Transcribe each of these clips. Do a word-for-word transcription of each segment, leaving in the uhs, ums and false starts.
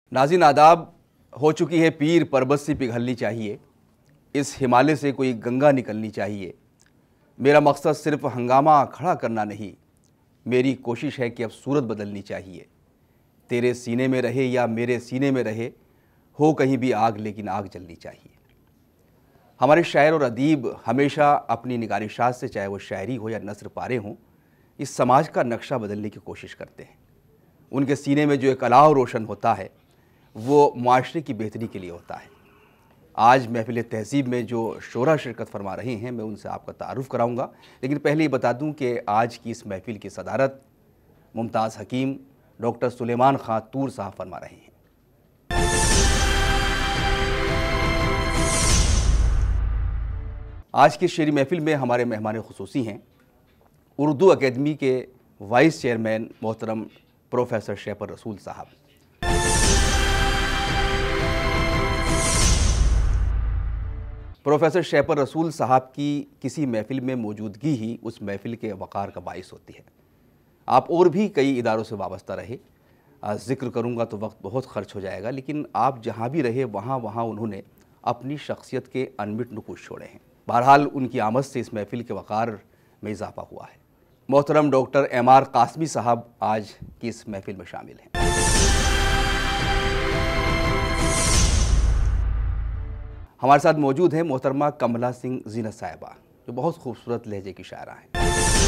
नाज़रीन आदाब। हो चुकी है पीर पर्बत सी पिघलनी चाहिए, इस हिमालय से कोई गंगा निकलनी चाहिए। मेरा मकसद सिर्फ हंगामा खड़ा करना नहीं, मेरी कोशिश है कि अब सूरत बदलनी चाहिए। तेरे सीने में रहे या मेरे सीने में रहे, हो कहीं भी आग लेकिन आग जलनी चाहिए। हमारे शायर और अदीब हमेशा अपनी निगारिशात से, चाहे वो शायरी हो या नस्र पारे हों, इस समाज का नक्शा बदलने की कोशिश करते हैं। उनके सीने में जो एक अलाव रोशन होता है वो माशरे की बेहतरी के लिए होता है। आज महफिल तहज़ीब में जो शोरा शिरकत फरमा रहे हैं, मैं उनसे आपका तारुफ़ कराऊंगा, लेकिन पहले ही बता दूं कि आज की इस महफिल की सदारत मुमताज़ हकीम डॉक्टर सुलेमान खां तूर साहब फरमा रहे हैं। आज की शेरी महफिल में हमारे मेहमान खुसूसी हैं उर्दू अकेडमी के वाइस चेयरमैन मोहतरम प्रोफेसर शैपर रसूल साहब। प्रोफेसर शैपर रसूल साहब की किसी महफिल में मौजूदगी ही उस महफिल के वक़ार का बाइस होती है। आप और भी कई इदारों से वाबस्ता रहे, ज़िक्र करूंगा तो वक्त बहुत ख़र्च हो जाएगा, लेकिन आप जहां भी रहे वहां वहां उन्होंने अपनी शख्सियत के अनमिट नुक़ूश छोड़े हैं। बहरहाल उनकी आमद से इस महफिल के वक़ार में इजाफ़ा हुआ है। मोहतरम डॉक्टर एम आर कासमी साहब आज की इस महफिल में शामिल हैं। हमारे साथ मौजूद हैं मोहतरमा कमला सिंह जीनत साहिबा, जो बहुत खूबसूरत लहजे की शायरा हैं।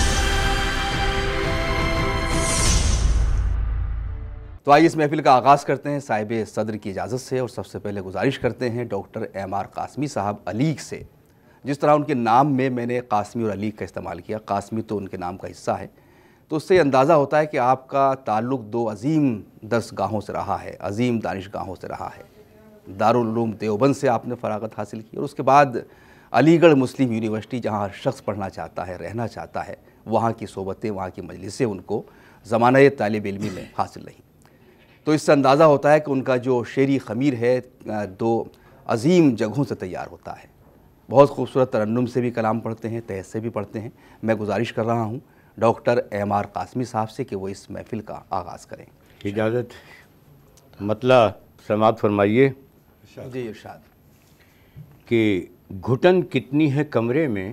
तो आइए इस महफिल का आगाज़ करते हैं साहिब सदर की इजाज़त से, और सबसे पहले गुजारिश करते हैं डॉक्टर एम आर कासमी साहब अलीग से। जिस तरह उनके नाम में मैंने कासमी और अलीग का इस्तेमाल किया, कासमी तो उनके नाम का हिस्सा है, तो उससे अंदाज़ा होता है कि आपका ताल्लुक़ दो अजीम दरसगाहों से रहा है, अजीम दानिशगाहों से रहा है। दारुल उलूम देवबंद से आपने फ़राग़त हासिल की और उसके बाद अलीगढ़ मुस्लिम यूनिवर्सिटी, जहाँ हर शख्स पढ़ना चाहता है, रहना चाहता है, वहाँ की सोबतें, वहाँ की मजलिसें उनको ज़माना तालिब इल्मी में हासिल रहीं। तो इससे अंदाज़ा होता है कि उनका जो शेरी ख़मीर है दो अजीम जगहों से तैयार होता है। बहुत खूबसूरत तरन्नुम से भी कलाम पढ़ते हैं, तहज़ से भी पढ़ते हैं। मैं गुजारिश कर रहा हूँ डॉक्टर एम आर कासमी साहब से कि वो इस महफिल का आगाज़ करें। इजाज़त मतला समात फरमाइए जी इरशाद। कि घुटन कितनी है कमरे में,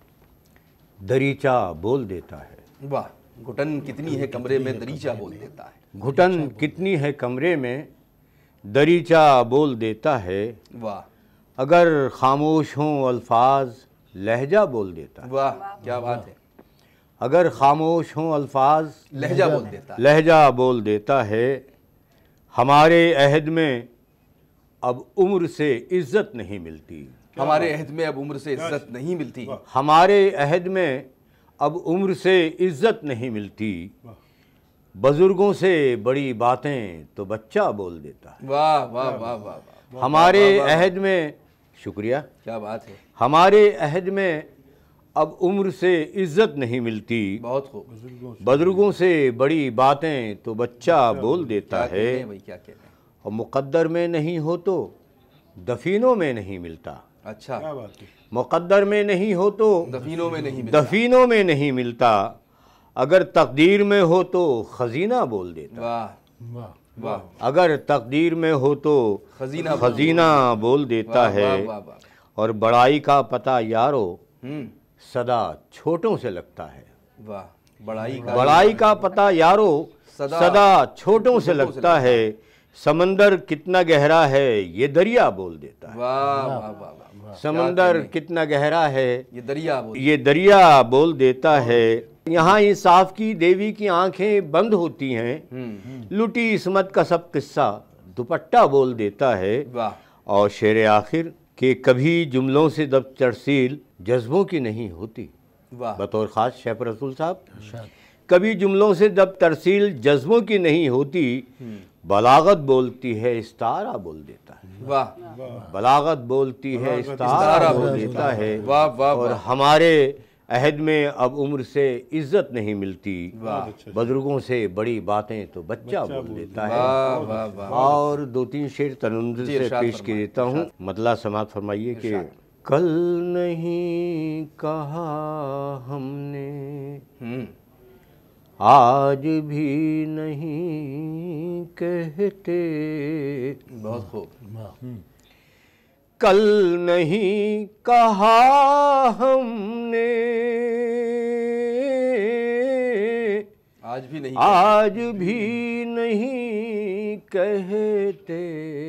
दरीचा बोल देता है। वाह, घुटन कितनी है कमरे में, दरीचा बोल देता है। घुटन कितनी है कमरे में, दरीचा बोल देता है। वाह। अगर खामोश हों अल्फाज, लहजा बोल देता है। वाह, क्या बात है। अगर खामोश हों अल्फाज, लहजा बोल देता है। लहजा बोल देता है। हमारे अहद में अब उम्र से इज्जत नहीं मिलती। हमारे अहद में अब उम्र से इज्जत नहीं मिलती। हमारे अहद में अब उम्र से इज्जत नहीं मिलती। बुजुर्गों से बड़ी बातें तो बच्चा बोल देता है। वाह वाह वाह वाह। हमारे अहद में, शुक्रिया, क्या बात है। हमारे अहद में अब उम्र से इज्जत नहीं मिलती। बहुत खूब। बुजुर्गों से बड़ी बातें तो बच्चा बोल देता है। क्या कह रहे हैं। और मुक़द्दर में नहीं हो तो दफीनों में नहीं मिलता। अच्छा, क्या बात है। मुक़द्दर में नहीं हो तो दफीनों में नहीं मिलता। दफीनों में नहीं मिलता। अगर तकदीर में हो तो खजीना बोल देता। वाह वाह वाह। अगर तकदीर में हो तो खजीना खजीना बोल देता है। और बड़ाई का पता यारो सदा छोटों से लगता है। वाह। बड़ाई का बड़ाई का पता यारो सदा छोटों से लगता है। समंदर कितना गहरा है ये दरिया बोल देता है। वाह वाह वाह। समंदर कितना गहरा है ये दरिया बोल ये दरिया बोल देता है। यहाँ इंसाफ की देवी की आंखें बंद होती हैं। लुटी इस्मत का सब किस्सा दुपट्टा बोल देता है। वाह। और शेर आखिर के कभी जुमलों से दब तरसील जज्बों की नहीं होती। वाह। बतौर ख़ास शैपर रसूल साहब, कभी जुमलों से दब तरसील जज्बों की नहीं होती। बलागत बोलती है इस्तारा बोल देता है। वाह। बलागत बोलती है इस्तारा बोल देता है। वाह वाह। और हमारे अहद में अब उम्र से इज्जत नहीं मिलती। बुजुर्गों से बड़ी बातें तो बच्चा बोल देता है। वाह वाह वाह। और दो तीन शेर तनंजुर से पेश कर देता हूँ। मतला समात फरमाइए कि कल नहीं कहा हमने आज भी नहीं कहते। बहुत खूब। कल नहीं कहा हमने, आज भी नहीं आज भी नहीं कहते।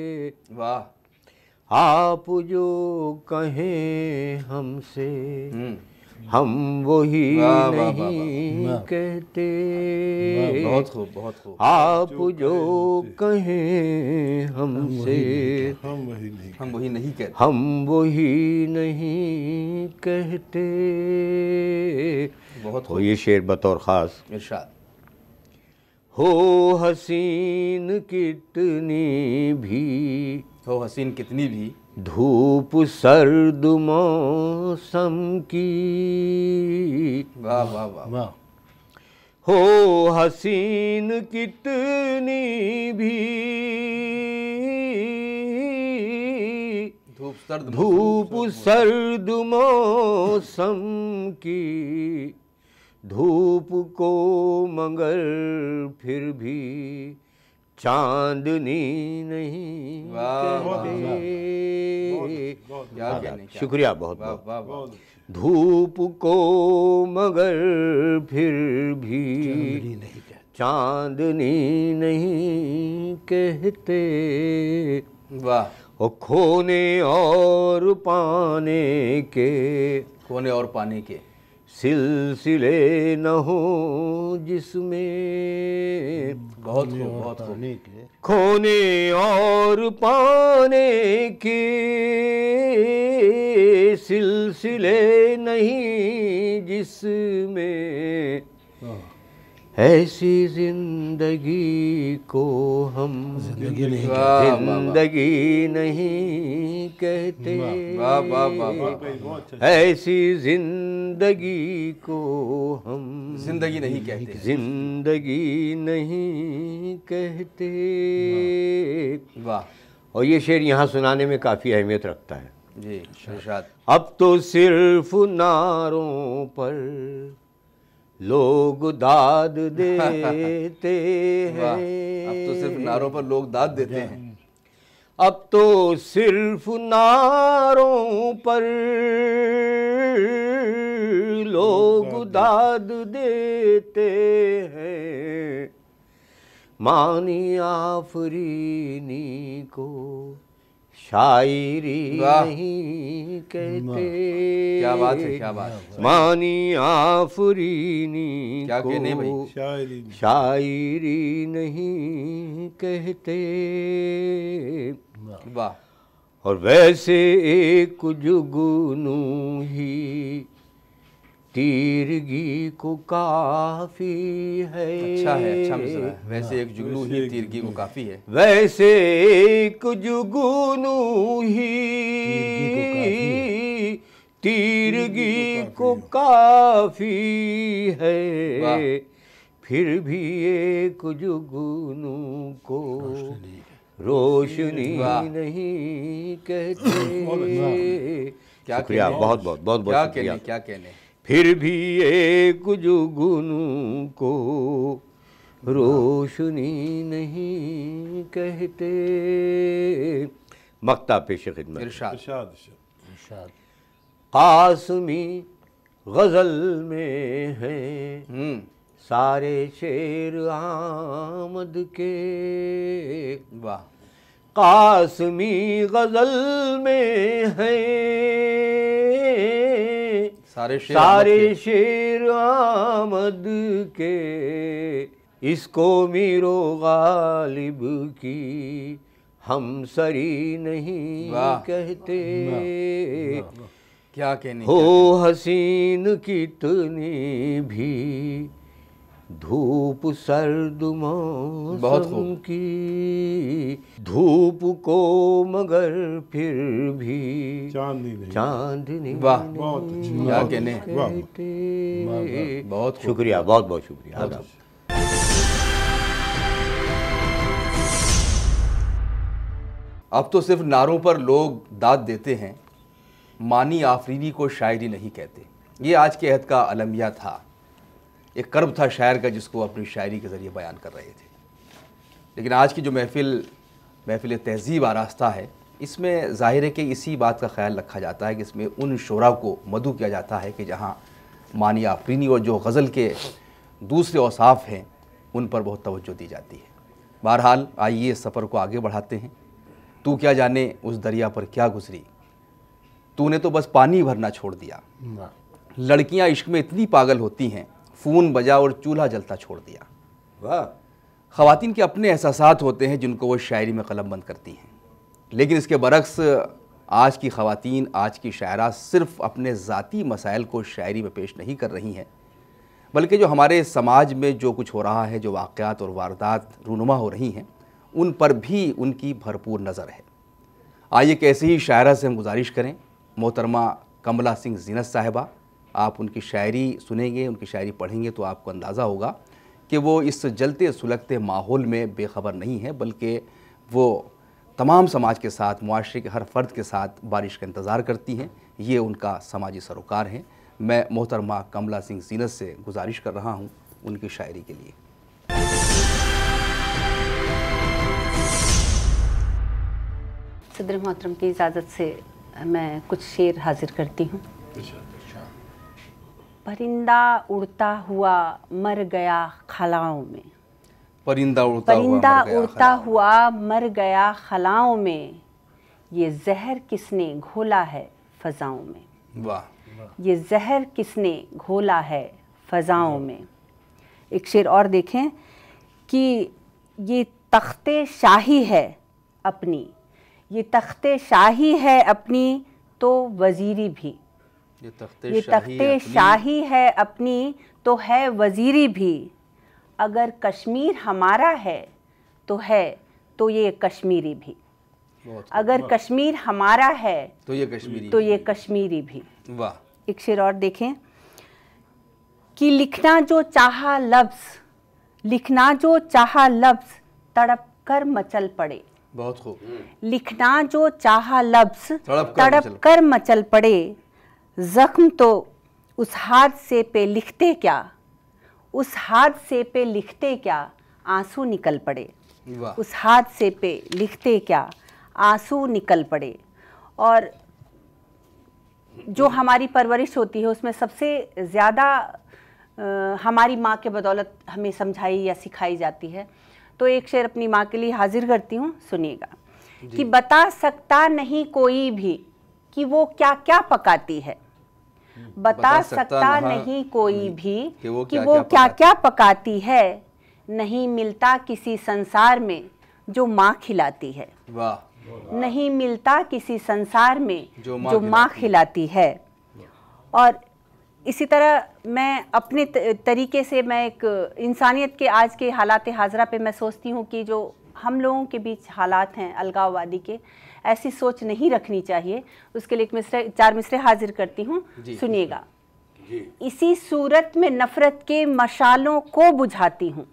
वाह। आप जो कहें हमसे हम्म, हम वही वाह, वाह, वाह, वाह। नहीं कहते। बहुत खूब, बहुत खूब। आप जो कहें हमसे हम वही नहीं हम वही नहीं कहते। हम वही नहीं कहते। बहुत हो खूब। ये शेर बतौर ख़ास। इरशाद। हो हसीन कितनी भी, हो हसीन कितनी भी, धूप सर्द मौसम की। वाह वाह वाह। वाह। हो हसीन कितनी भी, धूप सर्द धूप सर्द मौसम की। धूप को मगर फिर भी चांदनी नहीं वाह, वाह, कहते। क्या कहने, क्या शुक्रिया बहुत वाह बहुत। वाह वाह। धूप को मगर फिर भी चांदनी नहीं कहते। चांदनी नहीं कहते। वाह। और खोने और पाने के खोने और पाने के सिलसिले न हो जिसमें। बहुत खूब, बहुत खूब। पाने के खोने और पाने के सिलसिले नहीं जिसमें। ऐसी जिंदगी को हम जिंदगी नहीं वाह, वाह, वाह। जिंदगी नहीं कहते। वाह वाह वाह वाह। बहुत अच्छा। ऐसी जिंदगी को हम जिंदगी नहीं कहते। जिंदगी नहीं कहते। वाह और ये शेर यहाँ सुनाने में काफ़ी अहमियत रखता है। जी। इरशाद। अब तो सिर्फ नारों पर लोग दाद देते वाह। हैं। अब तो सिर्फ नारों पर लोग दाद देते हैं। अब तो सिर्फ नारों पर लोग दाद देते हैं। मानी आफरीनी को शायरी वाह। नहीं कहते। क्या बात है, क्या बात है। मानी आफरीनी क्या कहने भाई। को शायरी नहीं। शायरी नहीं कहते। वाह। और वैसे एक जुगनू ही तीरगी को काफी है। अच्छा है, अच्छा मिसरा है। वैसे एक जुगनू ही तीरगी को काफी है। वैसे एक जुगनू ही तीरगी को काफी है। फिर भी एक जुगनू को रोशनी नहीं कहते। क्या शुक्रिया, कहने, बहुत बहुत बहुत बहुत क्या शुक्रिया। कहने, क्या कहने। फिर भी एक जुगनू को रोशनी नहीं कहते। मक्ता पेश खिदमत। इरशाद। इरशाद इरशाद। कासमी गजल में है हम्म। सारे शेर आमद के। वाह। कासमी गजल में है सारे शेर सारे आमद के। शेर आमद के। इसको मीरो गालिब की हम सरी नहीं वाह। कहते। क्या कहने, हो क्या हसीन कितनी भी धूप सर्द बहुत मौसम खूब। की। धूप को मगर फिर भी चांदनी नहीं। चांदनी वाह। नहीं बहुत अच्छी। क्या कहने। कहते। बहुत खूब। शुक्रिया, बहुत बहुत शुक्रिया। बहुत आदाब। अब तो सिर्फ नारों पर लोग दाद देते हैं, मानी आफरीनी को शायरी नहीं कहते। ये आज के अहद का अलमिया था। एक कर्ब था शायर का जिसको वो अपनी शायरी के ज़रिए बयान कर रहे थे। लेकिन आज की जो महफ़िल महफ़िल तहज़ीब आरास्ता है, इसमें ज़ाहिर है कि इसी बात का ख्याल रखा जाता है कि इसमें उन शोरा को मदऊ किया जाता है कि जहाँ मानी आफरीनी और जो गज़ल के दूसरे औसाफ हैं उन पर बहुत तवज्जो दी जाती है। बहरहाल आइए सफ़र को आगे बढ़ाते हैं। तू क्या जाने उस दरिया पर क्या गुजरी, तूने तो बस पानी भरना छोड़ दिया। लड़कियां इश्क में इतनी पागल होती हैं, फ़ोन बजा और चूल्हा जलता छोड़ दिया। वाह। ख़वातीन के अपने एहसासात होते हैं जिनको वो शायरी में कलमबंद करती हैं, लेकिन इसके बरक्स आज की ख़वातीन, आज की शायरा सिर्फ़ अपने ज़ाती मसाइल को शायरी में पेश नहीं कर रही हैं, बल्कि जो हमारे समाज में जो कुछ हो रहा है, जो वाक़यात और वारदात रूनुमा हो रही हैं, उन पर भी उनकी भरपूर नज़र है। आइए कैसे ही शायरा से हम गुजारिश करें, मोहतरमा कमला सिंह ज़ीनत साहिबा, आप उनकी शायरी सुनेंगे, उनकी शायरी पढ़ेंगे तो आपको अंदाज़ा होगा कि वो इस जलते सुलगते माहौल में बेखबर नहीं है, बल्कि वो तमाम समाज के साथ, मुआशरे के हर फ़र्द के साथ बारिश का इंतज़ार करती हैं। ये उनका समाजी सरोकार है। मैं मोहतरमा कमला सिंह ज़ीनत से गुजारिश कर रहा हूँ उनकी शायरी के लिए। सदर मोहतरम की इजाज़त से मैं कुछ शेर हाजिर करती हूँ। परिंदा उड़ता हुआ मर गया खलाओं में, परिंदा उड़ता परिंदा हुआ मर गया उड़ता खलाओं। हुआ मर गया खलाओं में, ये जहर किसने घोला है फ़ज़ाओं में। वाह। ये जहर किसने घोला है फ़ज़ाओं में। एक शेर और देखें कि ये तख्ते शाही है अपनी, ये तख्ते शाही है अपनी तो वज़ीरी भी, ये तख्ते ये शाही तख्ते अपनी- शाही है अपनी तो है वज़ीरी भी। अगर कश्मीर हमारा है तो है तो ये कश्मीरी भी, बहुत खूब। अगर कश्मीर हमारा है तो ये कश्मीरी तो ये कश्मीरी भी। वाह। एक शेर और देखें कि लिखना जो चाहा लफ्ज़, लिखना जो चाहा लफ्ज़ तड़प कर मचल पड़े, बहुत खूब। लिखना जो चाहा लफ्ज़ तड़प कर तड़प मचल कर मचल पड़े। ज़ख्म तो उस हादसे पे लिखते क्या, उस हादसे पे लिखते क्या आंसू निकल पड़े, वाह। उस हादसे पे लिखते क्या आंसू निकल पड़े। और जो हमारी परवरिश होती है उसमें सबसे ज़्यादा हमारी माँ के बदौलत हमें समझाई या सिखाई जाती है। तो एक शेर अपनी माँ के लिए हाजिर करती हूँ, सुनिएगा कि बता सकता नहीं कोई भी कि वो क्या क्या पकाती है, बता सकता नहीं कोई भी कि वो कि क्या वो क्या क्या पकाती क्या पकाती है। नहीं मिलता किसी संसार में जो माँ खिलाती है, वाह। नहीं मिलता किसी संसार में जो माँ जो माँ खिलाती है। और इसी तरह मैं अपने त- तरीके से मैं एक इंसानियत के आज के हालात हाजरा पे मैं सोचती हूँ कि जो हम लोगों के बीच हालात हैं अलगाववादी के, ऐसी सोच नहीं रखनी चाहिए। उसके लिए एक मिसरे, चार मिसरे हाजिर करती हूँ, सुनिएगा। इसी सूरत में नफ़रत के मशालों को बुझाती हूँ,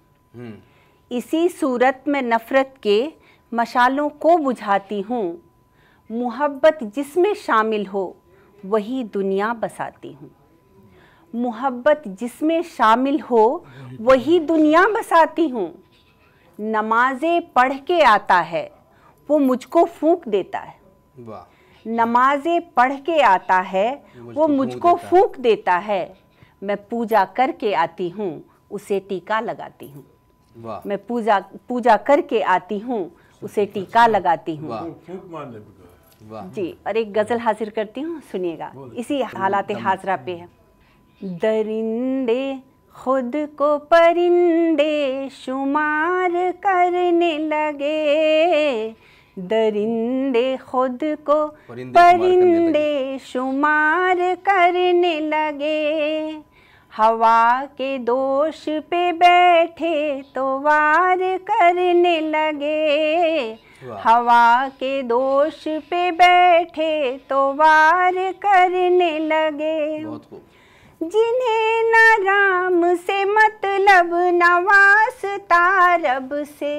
इसी सूरत में नफ़रत के मशालों को बुझाती हूँ। मुहब्बत जिसमें शामिल हो वही दुनिया बसाती हूँ, मुहब्बत जिसमें शामिल हो वही दुनिया बसाती हूँ। नमाज़ें पढ़ के आता है वो मुझको फूंक देता है, वाह। नमाज़ें पढ़ के आता है वो मुझको फूंक देता है। मैं पूजा करके आती हूँ उसे टीका लगाती हूँ, वाह। मैं पूजा पूजा करके आती हूँ उसे टीका लगाती हूँ। वाह। फूंक मारने पे कहा। वाह। जी, और एक गज़ल हाजिर करती हूँ, सुनिएगा, इसी हालात हाजरा पे है। दरिंदे खुद को परिंदे शुमार करने लगे, दरिंदे खुद को परिंदे शुमार करने परिंदे शुमार करने लगे। हवा के दोष पे बैठे तो वार करने लगे, वाह। हवा के दोष पे बैठे तो वार करने लगे। बहुत खूब। जिन्हें न राम से मतलब न वास्ता रब से,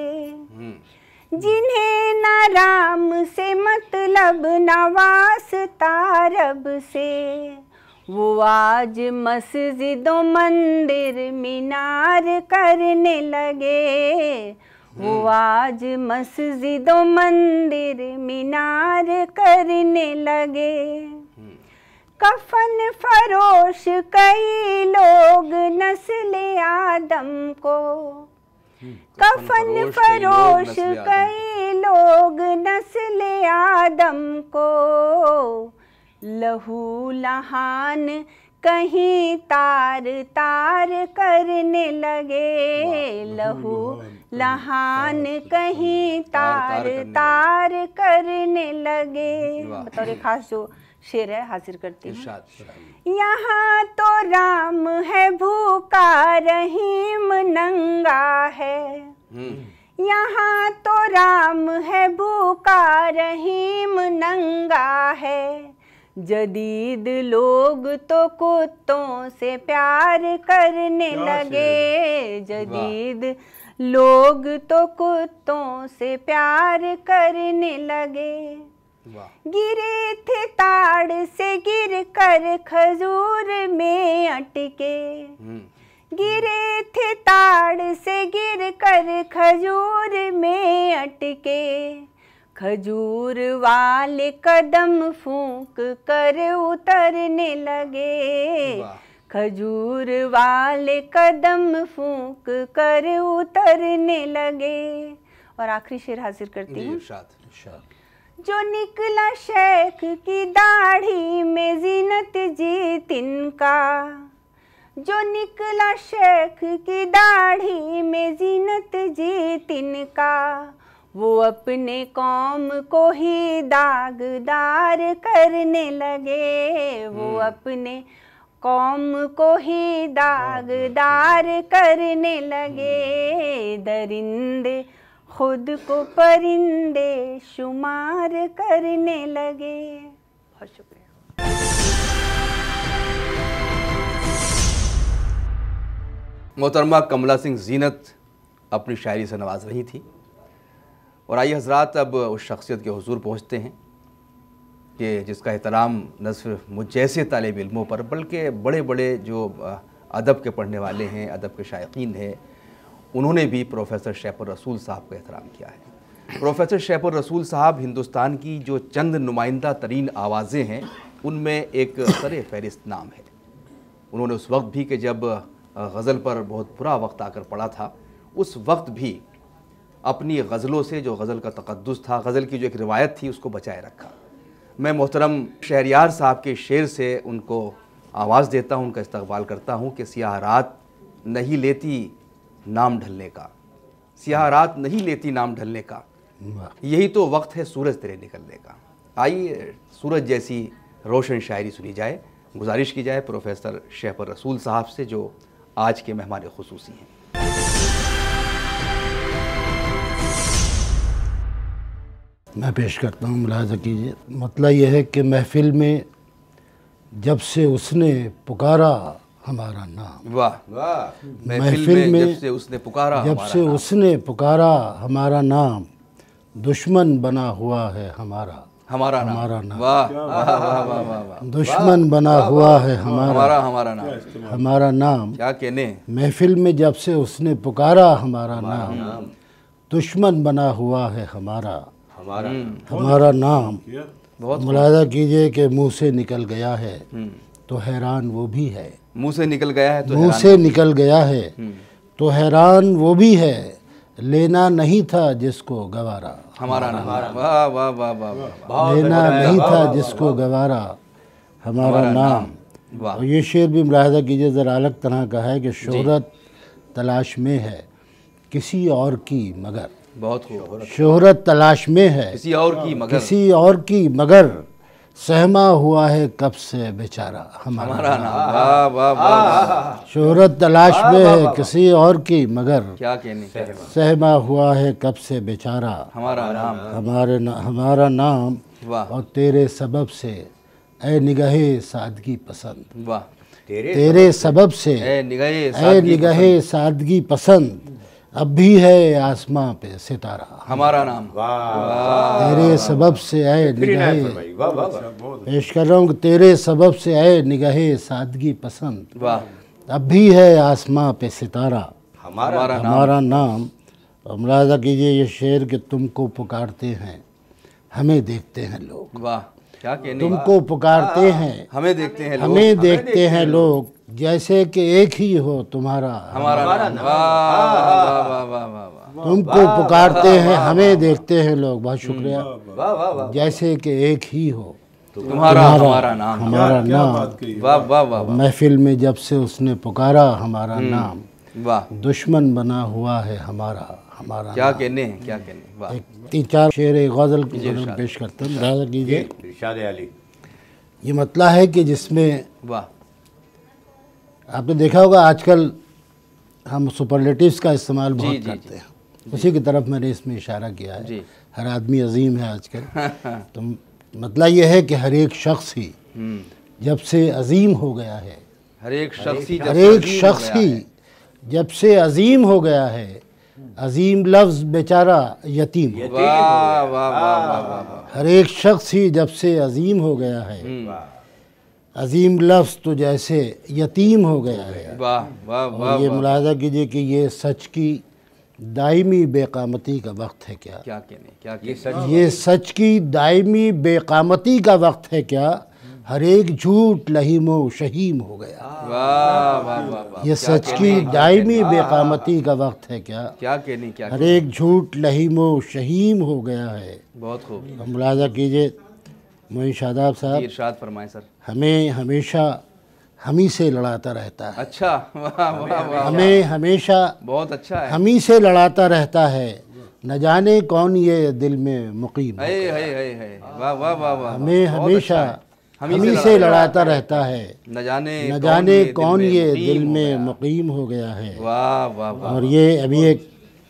जिन्हें न राम से मतलब न वास्ता रब से, वो आज मस्जिदों मंदिर मीनार करने लगे, वो आज मस्जिदों मंदिर मीनार करने लगे। कफन फरोश कई लोग नस्ल आदम को, कफन फरोश कई लोग नस्ल आदम को, लहू लहान कहीं तार तार करने लगे, लहू लहान कहीं तार तार करने लगे। बतौर एक खास जो शेर है हाजिर करती हूँ। यहाँ तो राम है भूखा रहीम नंगा है, यहाँ तो राम है भूखा रहीम नंगा है। जदीद लोग तो कुत्तों से प्यार करने लगे, जदीद लोग तो कुत्तों से प्यार करने लगे। गिरे थे ताड़ से गिर कर खजूर में अटके, गिरे थे ताड़ से गिर कर खजूर में अटके। खजूर वाले कदम फूंक कर उतरने लगे, खजूर वाले कदम फूंक कर उतरने लगे। और आखिरी शेर हाजिर करती हूँ। जो निकला शेख की दाढ़ी में जीनत जी तिनका, जो निकला शेख की दाढ़ी में जीनत जी तिनका, वो अपने कौम को ही दागदार करने लगे, वो अपने कौम को ही दागदार करने लगे। दरिंदे खुद को परिंदे शुमार करने लगे। बहुत शुक्रिया। मोहतरमा कमला सिंह जीनत अपनी शायरी से नवाज रही थी। और आइए हजरात अब उस शख्सियत के हुजूर पहुँचते हैं कि जिसका एहतराम न सिर्फ मुझ जैसे तालिब इल्मों पर बल्कि बड़े बड़े जो अदब के पढ़ने वाले हैं, अदब के शायकीन हैं, उन्होंने भी प्रोफेसर शैफुर रसूल साहब का एहतराम किया है। प्रोफेसर शैफुर रसूल साहब हिंदुस्तान की जो चंद नुमाइंदा तरीन आवाज़ें हैं उनमें एक सरे फहरिस्त नाम है। उन्होंने उस वक्त भी कि जब गज़ल पर बहुत बुरा वक्त आकर पड़ा था, उस वक्त भी अपनी गज़लों से जो गज़ल का तक़द्दुस था, गज़ल की जो एक रिवायत थी, उसको बचाए रखा। मैं मोहतरम शहरियार साहब के शेर से उनको आवाज़ देता हूँ, उनका इस्तक़बाल करता हूँ कि सियाह रात नहीं लेती नाम ढलने का, सियाह रात नहीं लेती नाम ढलने का, यही तो वक्त है सूरज तेरे निकलने का। आइए सूरज जैसी रोशन शायरी सुनी जाए, गुजारिश की जाए प्रोफेसर शैफुर रसूल साहब से जो आज के मेहमान खुसूसी हैं। मैं पेश करता हूँ, मुलाज़ा कीजिए। मतलब यह है कि महफिल में जब से उसने पुकारा हमारा नाम, वाह वाह, महफिल में जब से उसने पुकारा जब से उसने पुकारा हमारा नाम, दुश्मन बना हुआ है हमारा हमारा नाम, हमारा नाम, वाह वाह वाह वाह वाह, दुश्मन बना हुआ है हमारा हमारा हमारा नाम, हमारा नाम। क्या कहने। महफिल में जब से उसने पुकारा हमारा नाम, दुश्मन बना हुआ है हमारा हमारा हमारा नाम। बहुत मुलाज़ा कीजिए कि मुंह से निकल गया है तो हैरान वो भी है, मुंह से निकल गया है तो मुंह से निकल गया है तो हैरान वो भी है, लेना नहीं था जिसको गवारा हमारा नाम, वाह वाह वाह वाह, लेना नहीं था जिसको गवारा हमारा नाम। और ये शेर भी मुलाज़ा कीजिए ज़रा अलग तरह का है कि शोहरत तलाश में है किसी और की मगर, बहुत खूब, शोहरत तलाश में है किसी और की मगर, किसी और की मगर, सहमा हुआ है कब से बेचारा हमारा हमारा नाम, वाह वाह वाह, शोहरत तलाश में है किसी और की मगर, क्या कहने, सहमा हुआ है कब से बेचारा हमारा नाम, हमारे ना, हमारा नाम। वाह, और तेरे सबब से ए निगाहे सादगी पसंद, वाह, तेरे सबब से ए निगाहे ए निगाहे सादगी पसंद, अब भी है आसमां पे सितारा, हमारा नाम। तेरे सबब से आए निगाहे, पेश कर रहा हूँ, तेरे सबब से आए निगाहे सादगी पसंद, वाह। अब भी है आसमां पे सितारा, हमारा नाम। हमारा नाम। और मुलाजा कीजिए ये शेर कि तुमको पुकारते हैं हमें देखते हैं लोग, वाह क्या कहने। तुमको पुकारते हैं हमें देखते हैं लोग, हमें देखते हैं लोग, जैसे कि एक ही हो तुम्हारा हमारा नाम। वाह वाह वाह वाह वाह वाह। तुमको पुकारते हैं हमें देखते हैं लोग, बहुत शुक्रिया। जैसे कि एक ही हो तुम्हारा हमारा नाम, हमारा नाम। वाह वाह वाह। महफिल में जब से उसने पुकारा हमारा नाम, वाह दुश्मन बना हुआ है हमारा हमारा क्या कहने हैं, क्या कहने। वाह। एक तीन चार शेर एक गज़ल की ज़रूर पेश करते हैं, मुलाजा कीजिए। इरशाद अली। ये मतलब है कि जिसमें वाह। आपने देखा होगा आजकल हम सुपरलेटिव्स का इस्तेमाल जी, बहुत जी, करते हैं, उसी की तरफ मैंने इसमें इशारा किया है। जी। हर आदमी अजीम है आजकल। तो मतलब ये है कि हर एक शख्स ही जब से अजीम हो गया है, हर एक शख्स ही हर एक शख्स ही जब से अजीम हो गया है, अजीम लफ्ज़ बेचारा यतीम हो। वाह वाह वाह वाह वाह। हर एक शख्स ही जब से अजीम हो गया है, अजीम लफ्ज़ तो जैसे यतीम हो गया है। वाह वाह वाह। और ये मुलाजा कीजिए कि ये सच की दायमी बेकामती का वक्त है क्या, क्या कहने, क्या कहने। ये सच की दायमी बेकामती का वक्त है क्या, हर एक झूठ लहीमो शहीम हो गया। वाह वाह वाह वाह। ये सच की दायमी बेकामती का वक्त है क्या, क्या कहने, क्या हर एक झूठ लहीमो शहीम हो गया है। बहुत खूब। अब मुलाजा कीजिए मोइन शादाब साहब, इरशाद फरमाएं सर। हमें हमेशा हम ही से लड़ाता रहता है, अच्छा वाह वाह वाह। हमें हमेशा बहुत अच्छा है। हम ही से लड़ाता रहता है, न जाने कौन ये दिल में मुकीम है। है है है है। वाह वाह वाह वाह। हमें बहुत हमेशा अच्छा है। हम ही से लड़ाता रहता है, न जाने न जाने कौन ये मुकीम दिल हो में गया। मुकीम हो गया है। वाह वाह वाह। और ये अभी एक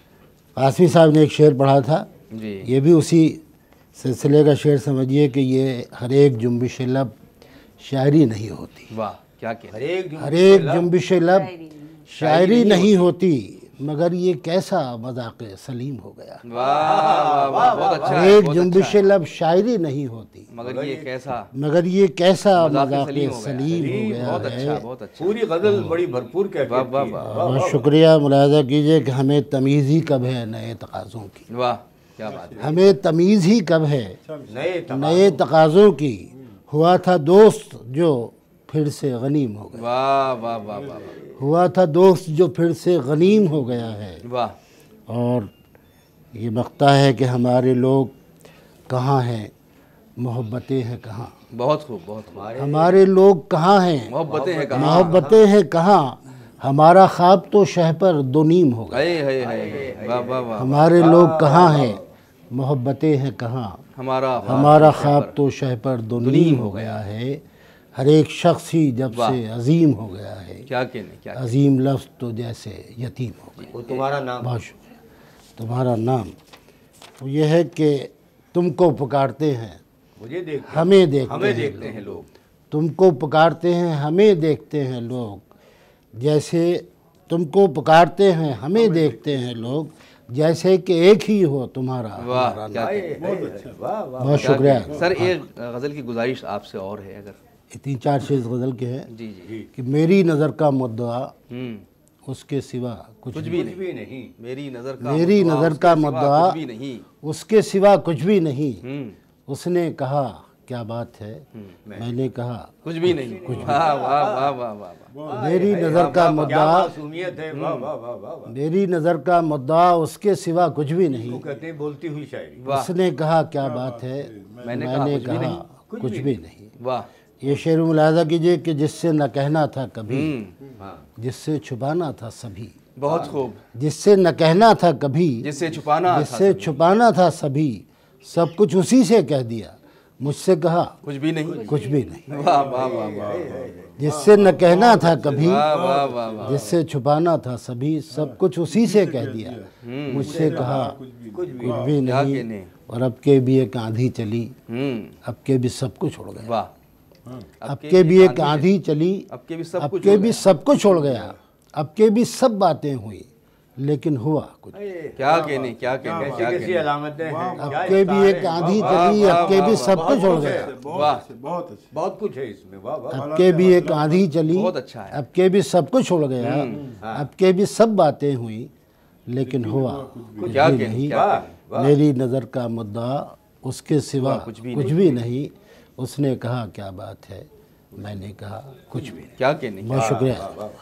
कासमी साहब ने एक शेर पढ़ा था, जी। ये भी उसी सिलसिले का शेर समझिए कि ये हर एक जुम्बिश लब शायरी नहीं होती, वाह क्या कहने। हर एक हर एक जुम्बिश लब शायरी नहीं होती, मगर ये कैसा मजाक सलीम हो गया। वाह वाह वाह। बहुत अच्छा हर है, एक बहुत अच्छा जुम्बिश है। लब शायरी नहीं होती, मगर ये कैसा मगर ये कैसा मजाक मजाक सलीम हो गया। सलीम हो गया बहुत है। अच्छा, बहुत अच्छा। पूरी गजल बड़ी भरपूर वाह कैफियत वाह की है। वाह। बहुत शुक्रिया। मुलाजा कीजिए कि हमें तमीज़ ही कब है नए तकाज़ों की, वाह क्या बात है। हमें तमीज़ ही कब है नए नए तकाज़ों की, हुआ था दोस्त जो फिर से गनीम हो गया, वाह वाह वाह वाह वाह। हुआ था दोस्त जो फिर से गनीम हो गया है। वाह। और ये बख्ता है कि हमारे लोग कहाँ हैं, मोहब्बतें हैं कहाँ, बहुत खूब, बहुत खूब। हमारे लोग कहाँ हैं, मोहब्बतें हैं कहाँ। मोहब्बतें हैं कहाँ, हमारा ख्वाब तो शह पर दो नीम हो गया। है है है। वाह वाह वाह। हमारे लोग कहाँ हैं, मोहब्बतें हैं कहाँ, हमारा हमारा ख्वाब तो शह पर दो नीम हो गया है। हर एक शख्स ही जब से अजीम हो गया है, क्या कहने, क्या अजीम लफ्ज़ तो जैसे यतीम हो गया। वो तुम्हारा नाम। बहुत शुक्रिया। तुम्हारा नाम तो यह है कि तुमको पुकारते हैं मुझे देख हमें देखते हमें हैं देखते हैं लोग। तुमको पुकारते हैं हमें देखते हैं लोग, जैसे तुमको पुकारते हैं हमें देखते हैं लोग, जैसे कि एक ही हो तुम्हारा वाह हमारा क्या नाम। कहने। वाह वाह। बहुत शुक्रिया। सर एक गज़ल की गुजारिश आपसे और है अगर। ये तीन चार शेर गज़ल के हैं जी जी। कि मेरी नज़र का मुद्दा हम्म। उसके सिवा कुछ कुछ नहीं, भी भी नहीं। मेरी नज़र का मेरी मुद्दा, नज़र उसके का सिवा मुद्दा कुछ भी नहीं। उसके सिवा कुछ भी नहीं। हम्म। उसने कहा क्या बात है, मैंने कहा कुछ भी नहीं। वाह वाह वाह वाह वाह। मेरी नज़र का मुद्दा क्या मासूमियत है। वाह वाह वाह वाह वाह। मेरी नज़र का मुद्दा उसके सिवा कुछ भी नहीं। वो कहते हैं बोलती हुई शायरी। वाह। उसने कहा क्या बात है, मैंने कहा मैंने कुछ भी कहा नहीं। कुछ भी नहीं। वाह। ये शेर मुलाजा कीजिए कि जिससे न कहना था कभी, हम्म। हाँ। जिससे छुपाना था सभी, बहुत खूब। जिससे न कहना था कभी, जिससे छुपाना था जिससे छुपाना था सभी, सब कुछ उसी से कह दिया, मुझसे कहा कुछ भी नहीं। कुछ भी नहीं। वाह वाह वाह वाह। जिससे न कहना था कभी, वाह वाह वाह वाह। जिससे छुपाना था सभी, सब कुछ उसी से कह दिया, मुझसे कहा कुछ भी। कुछ भी क्या नहीं। कहने। और अब के भी एक आंधी चली, हम्म। अब के भी सब कुछ उड़ गया। वाह। अब के भी एक आंधी चली, अब के भी सब अब कुछ के हो भी गया। सब कुछ उड़ गया। अब के भी सब बातें हुई, लेकिन हुआ कुछ। क्या कहने क्या कहने क्या कैसी कहने अलामतें हैं, अब क्या के भी इफ्तार एक है। आंधी वाह, चली, वाह, अब के वाह, भी वाह, सब बहुत कुछ हो कुछ गया। है, वाह बहुत अच्छे। बहुत कुछ है इसमें। वाह वाह। अब के भी एक आंधी चली, बहुत अच्छा है। अब के भी सब कुछ उड़ गया, अब के भी सब बातें हुई, लेकिन हुआ कुछ क्या भी कहने नहीं। क्या वाह कहने। वाह। मेरी नज़र का मुद्दा उसके सिवा कुछ कुछ भी भी, कुछ भी नहीं। उसने कहा क्या बात है, मैंने कहा कुछ भी नहीं। क्या कहने बहुत शुक्रिया।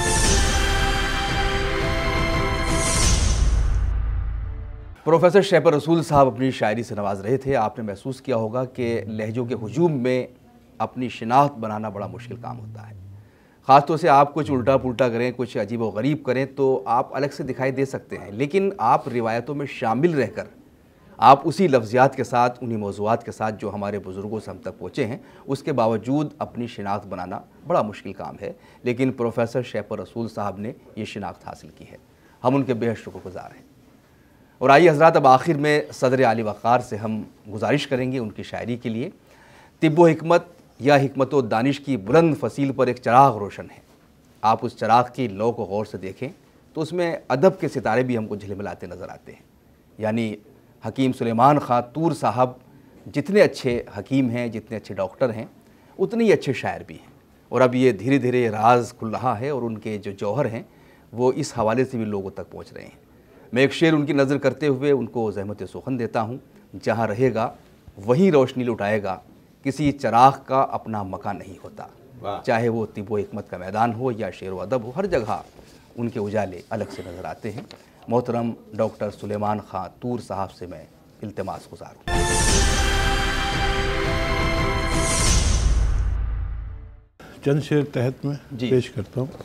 प्रोफेसर शैपर रसूल साहब अपनी शायरी से नवाज रहे थे। आपने महसूस किया होगा कि लहजों के हुजूम में अपनी शिनाख्त बनाना बड़ा मुश्किल काम होता है। ख़ासतौर से आप कुछ उल्टा पुल्टा करें, कुछ अजीब व गरीब करें तो आप अलग से दिखाई दे सकते हैं, लेकिन आप रिवायतों में शामिल रहकर आप उसी लफ्ज़ियात के साथ, उन्हीं मौज़ूआत के साथ जो हमारे बुज़ुर्गों से हम तक पहुँचे हैं, उसके बावजूद अपनी शिनाख्त बनाना बड़ा मुश्किल काम है। लेकिन प्रोफेसर शैपर रसूल साहब ने ये शिनाख्त हासिल की है, हम उनके बेहद शुक्रगुज़ार हैं। और आइए हज़रात, अब आखिर में सदर आली वक़ार से हम गुजारिश करेंगे उनकी शायरी के लिए। तिब्बो हिकमत या हिकमत व दानिश की बुलंद फसील पर एक चराग रोशन है। आप उस चराग की लौ को गौर से देखें तो उसमें अदब के सितारे भी हमको झिलमिलाते नज़र आते हैं। यानी हकीम सुलेमान खां तूर साहब जितने अच्छे हकीम हैं, जितने अच्छे डॉक्टर हैं, उतने ही अच्छे शायर भी हैं। और अब ये धीरे धीरे राज खुल रहा है और उनके जो जौहर हैं वो इस हवाले से भी लोगों तक पहुँच रहे हैं। मैं एक शेर उनकी नज़र करते हुए उनको ज़हमत सुखन देता हूँ। जहाँ रहेगा वहीं रोशनी लुटाएगा, किसी चराग का अपना मकान नहीं होता। चाहे वो तिब्बो हिकमत का मैदान हो या शेर व अदब हो, हर जगह उनके उजाले अलग से नज़र आते हैं। मोहतरम डॉक्टर सुलेमान खां तूर साहब से मैं इल्तिमास गुज़ार हूँ। चंद शेर तहत में जी। पेश करता हूँ।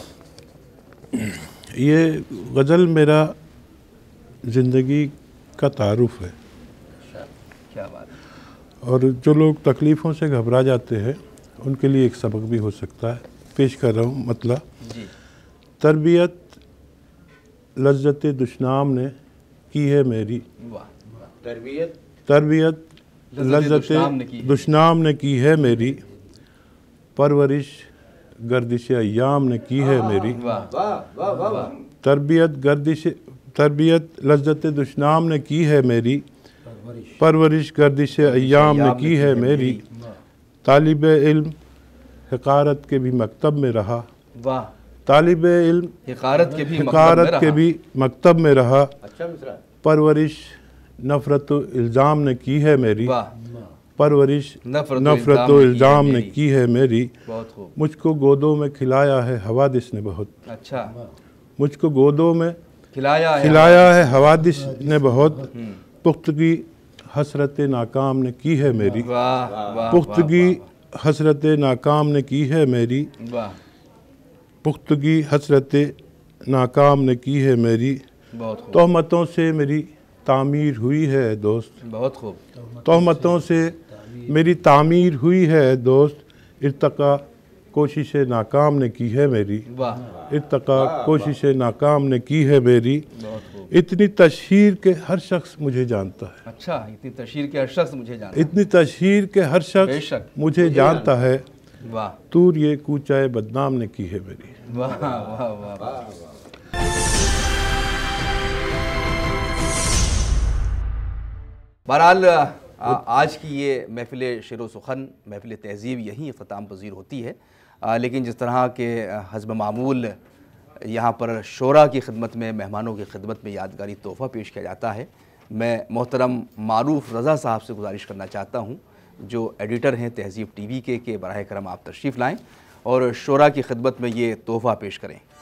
ये गज़ल मेरा ज़िंदगी का तारुफ है, क्या बात है। और जो लोग तकलीफ़ों से घबरा जाते हैं उनके लिए एक सबक भी हो सकता है। पेश कर रहा हूँ मतलब। जी। तरबियत लज्जत दुश्नाम ने की है मेरी, वाह। तरबियत तरबियत लज्जत दुश्नाम ने की लज्जत है। दुश्नाम ने की है मेरी, परवरिश गर्दिश अय्याम ने की है मेरी। वाह वाह वाह वाह वाह। तरबियत गर्दिश तरबियत लज्जत दुश्नाम ने की है मेरी, परवरिश गर्दिश अय्याम ने की है मेरी। तालिब इल्म हकारत के भी मकतब में रहा, वाह। तालिब इल्म हिकारत के भी हकारत के भी मकतब में रहा। अच्छा मिसरा। परवरिश नफ़रत व इल्ज़ाम ने की है मेरी, वाह। परवरिश नफ़रत व नफ़रत व इल्ज़ाम ने की है मेरी। बहुत खूब। मुझको गोदों में खिलाया है हवादिस ने बहुत, अच्छा। मुझको गोदों में खिलाया है खिलाया है हवादिस ने बहुत। पुख्तगी हसरत नाकाम ने की है मेरी, वाह वाह पुख्तगी हसरत नाकाम ने की है मेरी। वाह। पुख्तगी हसरत नाकाम ने की है मेरी। बहुत खूब। तोहमतों से मेरी तामीर हुई है दोस्त, बहुत खूब। तोहमतों से मेरी तामीर हुई है दोस्त। इर्तका कोशिश नाकाम ने की है मेरी, वाह। इर्तका कोशिश नाकाम ने की है मेरी। बहुत खूब। इतनी तशहीर के हर शख्स मुझे जानता है, अच्छा, इतनी तशहीर के हर शख्स मुझे जानता है। इतनी तशहीर के हर शख्स बेशक। मुझे जानता है। वाह तूर ये कूचाए बदनाम ने की है मेरी। वाह वाह वाह वाह। बहरहाल आ, आज की ये महफिल शेर सुखन, महफिल तहज़ीब यहीं इख्तिताम पजीर होती है। आ, लेकिन जिस तरह के हस्ब मामूल यहाँ पर शोरा की खिदमत में, मेहमानों की खिदमत में यादगारी तोहफ़ा पेश किया जाता है, मैं मोहतरम मारूफ रज़ा साहब से गुजारिश करना चाहता हूँ, जो एडिटर हैं तहज़ीब टीवी के, के बराह करम आप तशरीफ़ लाएँ और शोरा की खिदमत में ये तोहफ़ा पेश करें।